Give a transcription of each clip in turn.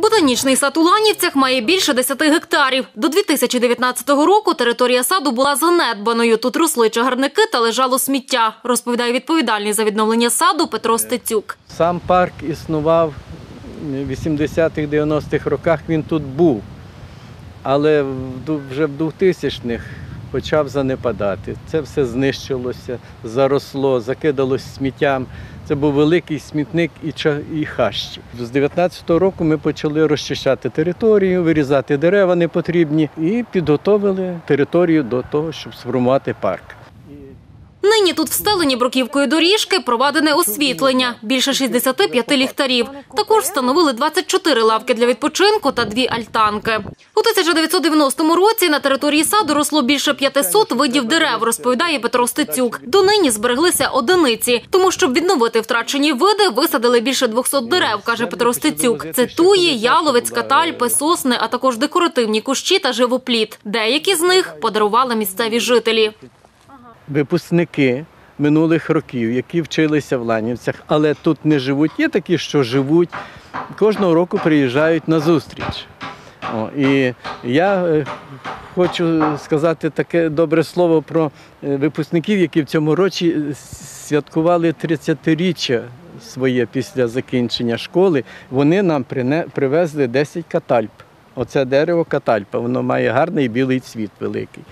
Ботанічний сад у Ланівцях має більше 10 гектарів. До 2019 року територія саду була занедбаною. Тут росли чагарники та лежало сміття, розповідає відповідальний за відновлення саду Петро Стецюк. Сам парк існував в 80-х-90-х роках, він тут був. Але вже в 2000-х почав занепадати. Це все знищилося, заросло, закидалось сміттям. Це був великий смітник і хащі. З 19-го року ми почали розчищати територію, вирізати дерева непотрібні і підготовили територію до того, щоб сформувати парк. Нині тут встелені бруківкою доріжки, проведене освітлення, більше 65 ліхтарів. Також встановили 24 лавки для відпочинку та 2 альтанки. У 1990 році на території саду росло більше 500 видів дерев, розповідає Петро Стецюк. Донині збереглися одиниці. Тому, щоб відновити втрачені види, висадили більше 200 дерев, каже Петро Стецюк. Це туї, яловець, катальпи, сосни, а також декоративні кущі та живопліт. Деякі з них подарували місцеві жителі. Випускники минулих років, які вчилися в Ланівцях, але тут не живуть, є такі, що живуть, кожного року приїжджають на зустріч. І я хочу сказати таке добре слово про випускників, які в цьому році святкували 30-річчя своє після закінчення школи. Вони нам привезли 10 катальп. Оце дерево катальпа, воно має гарний білий цвіт великий.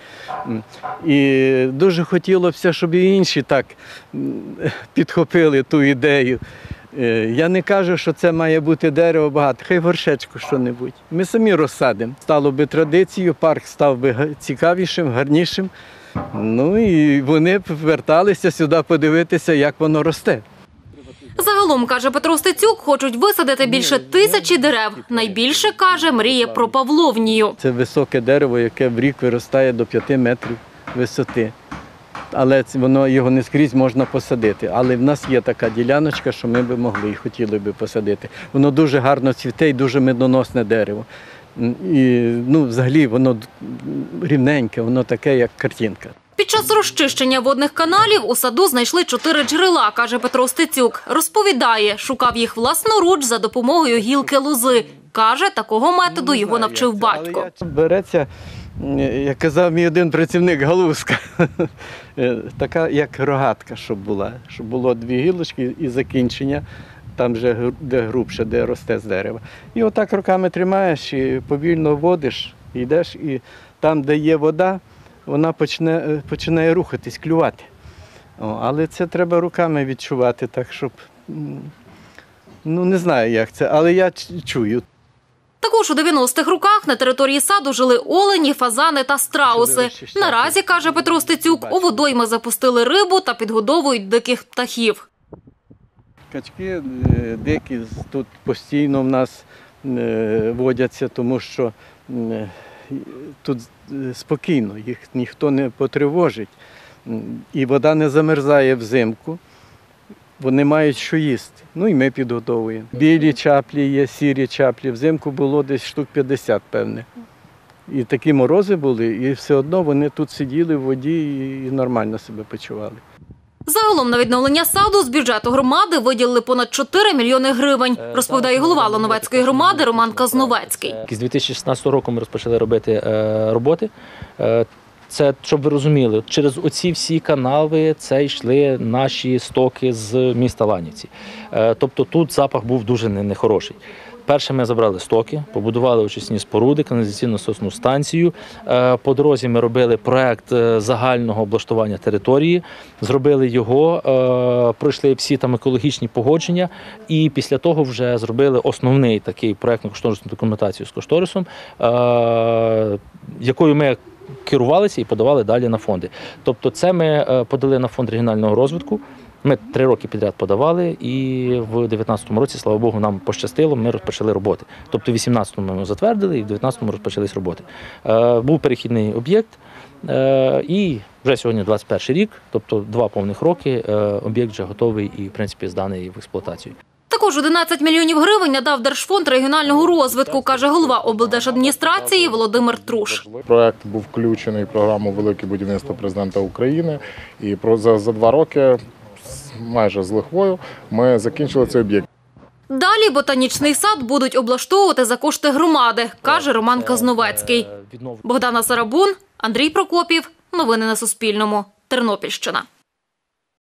І дуже хотілося, щоб і інші так підхопили ту ідею. Я не кажу, що це має бути дерево багато, хай горшечку що-небудь. Ми самі розсадимо. Стало би традицією, парк став би цікавішим, гарнішим. Ну і вони поверталися сюди подивитися, як воно росте. Загалом, каже Петро Стецюк, хочуть висадити більше 1000 дерев. Найбільше, каже, мріє про павловнію. Це високе дерево, яке в рік виростає до 5 метрів висоти. Але його не скрізь можна посадити. Але в нас є така діляночка, що ми б могли і хотіли б посадити. Воно дуже гарно цвіте і дуже медоносне дерево. І взагалі воно рівненьке, воно таке, як картинка. Під час розчищення водних каналів у саду знайшли 4 джерела, каже Петро Стецюк. Розповідає, шукав їх власноруч за допомогою гілки лози. Каже, такого методу його навчив батько. Береться, як казав мій один працівник, галузка, така як рогатка, щоб була. Щоб було 2 гілочки і закінчення, там вже де грубше, де росте з дерева. І отак руками тримаєш і повільно водиш, йдеш, і там, де є вода, вона починає рухатись, клювати. Але це треба руками відчувати, так щоб, не знаю як це, але я чую. Також у 90-х роках на території саду жили олені, фазани та страуси. Наразі, каже Петро Стецюк, у водойми запустили рибу та підгодовують диких птахів. Качки дикі тут постійно в нас водяться, тому що тут спокійно, їх ніхто не потривожить. І вода не замерзає взимку, вони мають що їсти. І ми підготовуємо. Білі чаплі є, сірі чаплі. Взимку було десь штук 50, певне. І такі морози були, і все одно вони тут сиділи в воді і нормально себе почували. Загалом на відновлення саду з бюджету громади виділили понад 4 мільйони гривень, розповідає голова Лановецької громади Роман Казновецький. З 2016 року ми розпочали робити роботи. Це, щоб ви розуміли, через оці всі канави це йшли наші стоки з міста Ланівці. Тобто тут запах був дуже нехороший. Перше ми забрали стоки, побудували очисні споруди, каналізаційно-насосну станцію. По дорозі ми робили проєкт загального облаштування території, зробили його, пройшли всі там екологічні погодження і після того вже зробили основний такий проєктно-кошторисну документацію з кошторисом, якою ми керувалися і подавали далі на фонди. Тобто це ми подали на фонд регіонального розвитку. Ми 3 роки підряд подавали і в 2019 році, слава Богу, нам пощастило, ми розпочали роботи. Тобто в 2018 ми затвердили і в 2019 розпочались роботи. Був перехідний об'єкт і вже сьогодні 21 рік, тобто 2 повних роки, об'єкт вже готовий і, в принципі, зданий в експлуатацію. Також 11 мільйонів гривень надав Держфонд регіонального розвитку, каже голова облдержадміністрації Володимир Труш. Проект був включений в програму «Велике будівництво» президента України. І за 2 роки, майже з лихвою, ми закінчили цей об'єкт. Далі ботанічний сад будуть облаштовувати за кошти громади, каже Роман Казновецький. Богдана Сарабун, Андрій Прокопів. Новини на Суспільному. Тернопільщина.